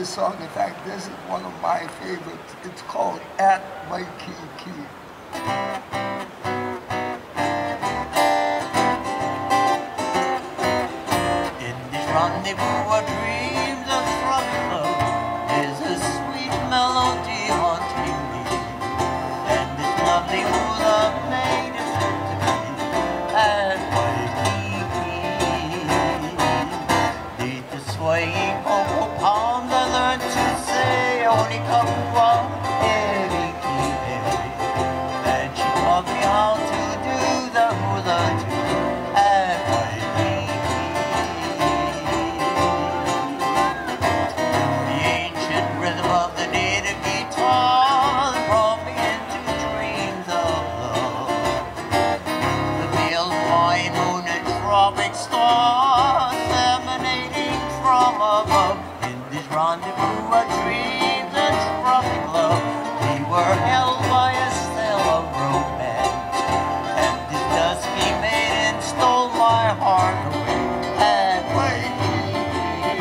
this song. In fact, this is one of my favorites. It's called At Waikiki. In this rendezvous of dreams of struggle is a sweet melody haunting me, and this lovely hula maid is said to be at Waikiki. Beneath the swaying cocoa palms, I learned to say only kapua eriki eri, and she taught me how to do the hula too at Waikiki. The ancient rhythm of the native guitar brought me into dreams of love. The pale Hawaiian moon and tropic stars emanating from above. In this rendezvous of dreams and tropic love, we were held by a spell of romance, and this dusky maiden stole my heart away at Waikiki.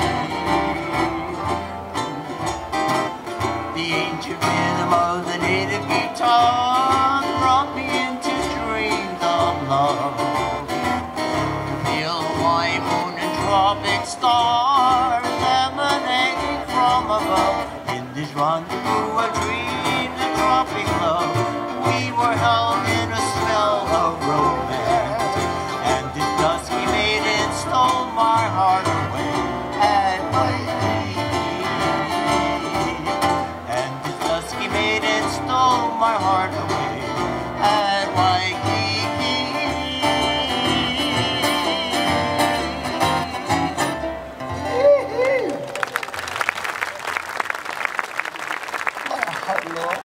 The ancient rhythm of the native guitar brought me into dreams of love. The pale Hawaiian moon and tropic stars emanating from above. In this rendezvous of dreams and tropic love, we were held in a spell of romance, and this dusky maiden stole my heart away at Waikiki. And this dusky maiden stole my heart away at Waikiki. Halau.